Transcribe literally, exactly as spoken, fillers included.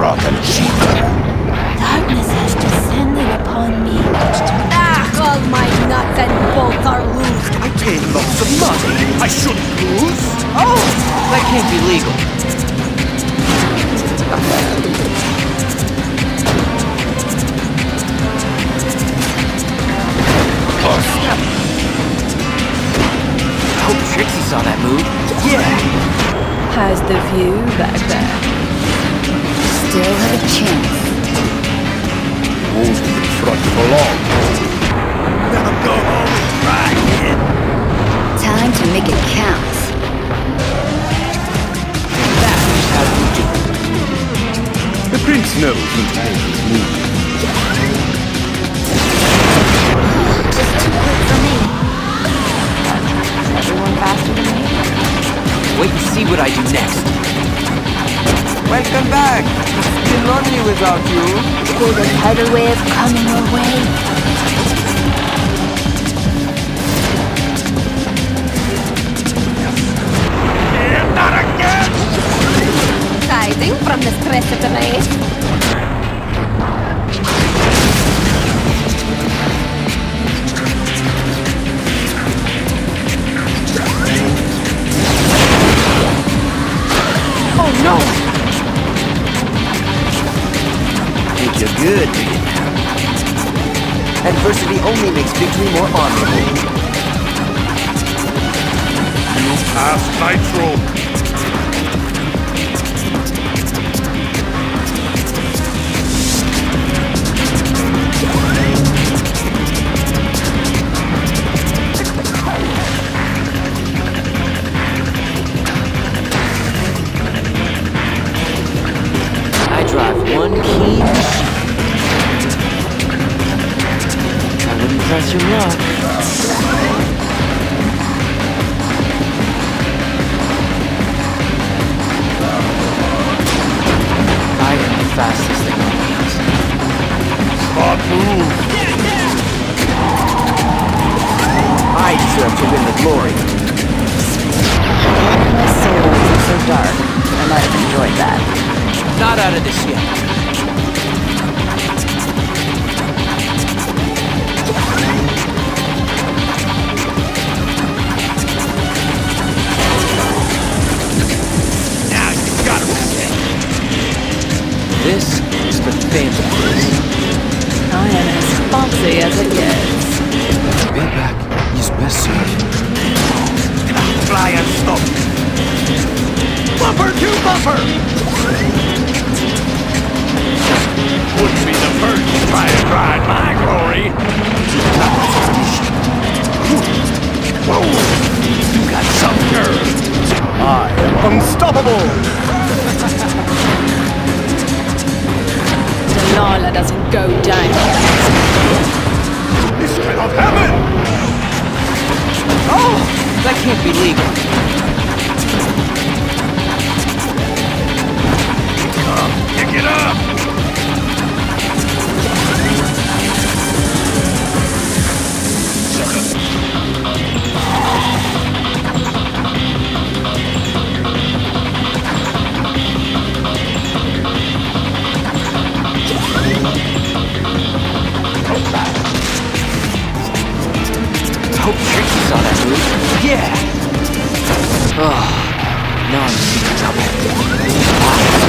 rotten cheater. Darkness has descended upon me. Ah, all my nuts and bolts are loose. I paid lots of money. I shouldn't lose. Oh, that can't be legal. I hope Trixie saw that move. Yeah. How's the view back there? Still have a chance. Who's in front for long? Better go home and try it. Time to make it count. That's how you do it. The prince knows when to make his move. Just too quick for me. Everyone faster than me? Wait and see what I do next. Welcome back. It's been lonely without you. There's another way of coming away. Not again! Hiding from the stress of the race. Oh no! Think you're good, do you now? Adversity only makes victory more honorable. You passed Nitro. I drive one keen machine. I wouldn't press your luck. I am the fastest thing on wheels. Smart move. I deserve to win the glory. My soul is so dark. I might have enjoyed that. Not out of this yet. Now you got him. This is the Phantom Race. I am as foxy as it gets. Payback is best served. Fly and stop. Bumper to bumper. Wouldn't be the first to try and ride my glory. Whoa! You got some nerve. I am unstoppable. Delilah doesn't go down. This cannot happen. Oh, that can't be legal. Pick it up. Hope Trixie saw that move. Yeah. Oh, now I'm in trouble.